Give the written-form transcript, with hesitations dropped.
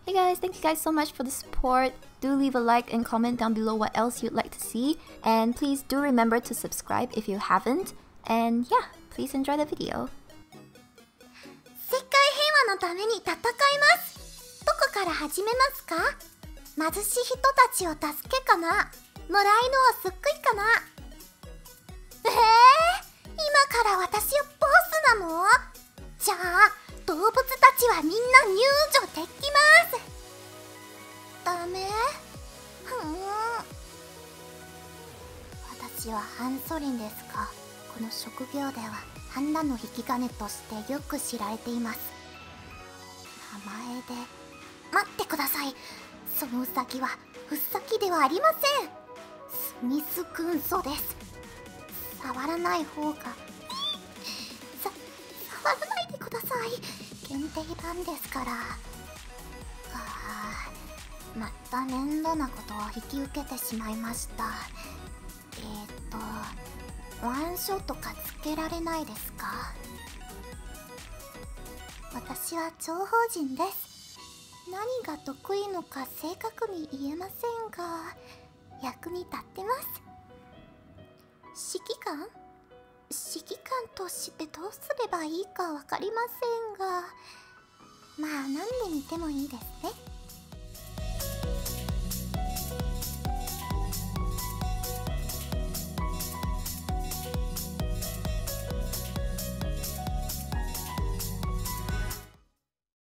Hey guys, thank you guys so much for the support. Do leave a like and comment down below what else you'd like to see. And please do remember to subscribe if you haven't. And yeah, please enjoy the video. 世界平和のために戦います。どこから始めますか？貧しい人たちを助けかな？野良犬を救いかな？今から私をボスなの？じゃあ動物たちはみんな入場できます。ダメ？私はハンソリンですが、この職業ではハンラの引き金としてよく知られています。名前で待ってください。そのウサギはウサギではありません。スミス軍曹です。触らない方が触らないでください。限定版ですから。また面倒なことを引き受けてしまいました。ワンショットかつけられないですか？私は諜報人です。何が得意のか正確に言えませんが、役に立ってます。指揮官？指揮官としてどうすればいいかわかりませんが、まあ何で見てもいいですね。